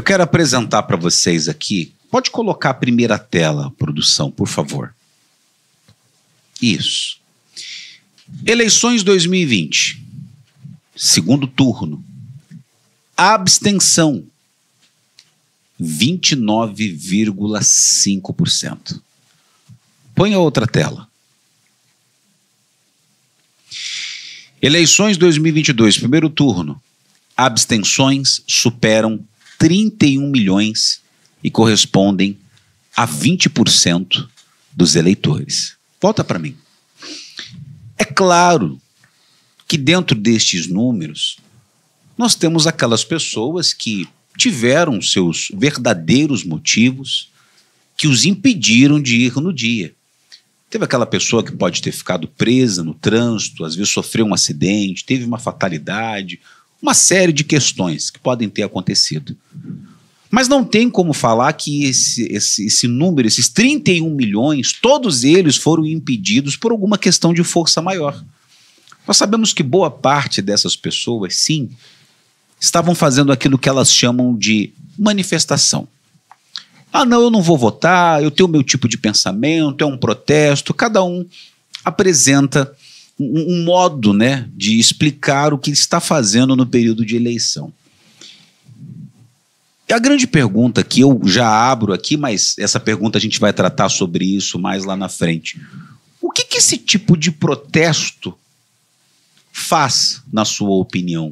quero apresentar para vocês aqui. Pode colocar a primeira tela, produção, por favor. Isso. Eleições 2020. Segundo turno. Abstenção. 29,5%. Põe a outra tela. Eleições 2022, primeiro turno. Abstenções superam 31 milhões e correspondem a 20% dos eleitores. Volta para mim. É claro que dentro destes números nós temos aquelas pessoas que tiveram seus verdadeiros motivos que os impediram de ir no dia. Teve aquela pessoa que pode ter ficado presa no trânsito, às vezes sofreu um acidente, teve uma fatalidade, uma série de questões que podem ter acontecido. Mas não tem como falar que esse número, esses 31 milhões, todos eles foram impedidos por alguma questão de força maior. Nós sabemos que boa parte dessas pessoas, sim, estavam fazendo aquilo que elas chamam de manifestação. Ah, não, eu não vou votar, eu tenho o meu tipo de pensamento, é um protesto. Cada um apresenta um modo, né, de explicar o que está fazendo no período de eleição. E a grande pergunta que eu já abro aqui, mas essa pergunta a gente vai tratar sobre isso mais lá na frente. O que esse tipo de protesto faz, na sua opinião?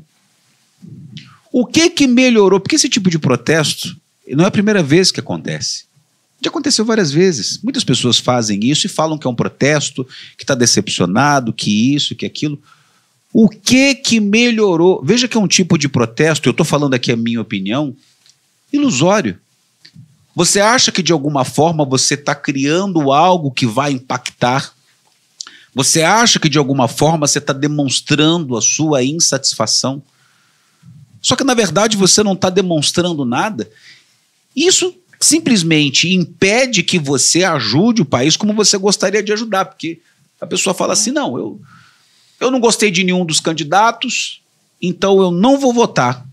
O que melhorou? Porque esse tipo de protesto não é a primeira vez que acontece. Já aconteceu várias vezes. Muitas pessoas fazem isso e falam que é um protesto, que está decepcionado, que isso, que aquilo. O que melhorou? Veja que é um tipo de protesto, eu estou falando aqui a minha opinião, ilusório. Você acha que de alguma forma você está criando algo que vai impactar? Você acha que de alguma forma você está demonstrando a sua insatisfação? Só que na verdade você não está demonstrando nada. Isso simplesmente impede que você ajude o país como você gostaria de ajudar, porque a pessoa fala assim, não, eu não gostei de nenhum dos candidatos, então eu não vou votar.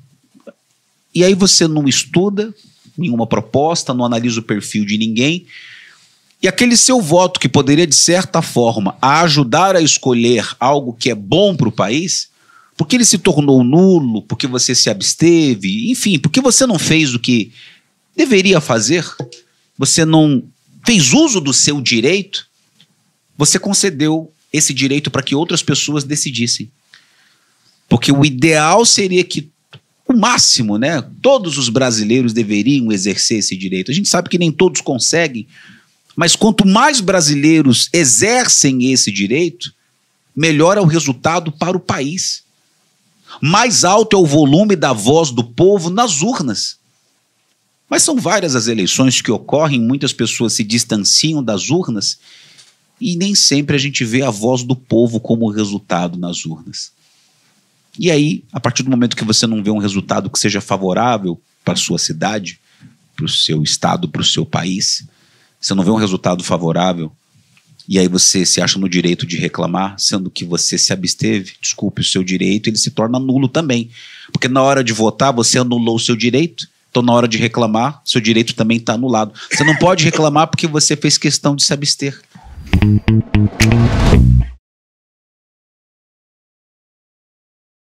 E aí você não estuda nenhuma proposta, não analisa o perfil de ninguém, e aquele seu voto que poderia, de certa forma, ajudar a escolher algo que é bom para o país, porque ele se tornou nulo, porque você se absteve, enfim, porque você não fez o que deveria fazer, você não fez uso do seu direito, você concedeu esse direito para que outras pessoas decidissem. Porque o ideal seria que, o máximo, né, todos os brasileiros deveriam exercer esse direito. A gente sabe que nem todos conseguem, mas quanto mais brasileiros exercem esse direito, melhor é o resultado para o país. Mais alto é o volume da voz do povo nas urnas. Mas são várias as eleições que ocorrem, muitas pessoas se distanciam das urnas e nem sempre a gente vê a voz do povo como resultado nas urnas. E aí, a partir do momento que você não vê um resultado que seja favorável para a sua cidade, para o seu estado, para o seu país, você não vê um resultado favorável, e aí você se acha no direito de reclamar, sendo que você se absteve, desculpe, o seu direito, ele se torna nulo também. Porque na hora de votar, você anulou o seu direito, então na hora de reclamar, seu direito também está anulado. Você não pode reclamar porque você fez questão de se abster.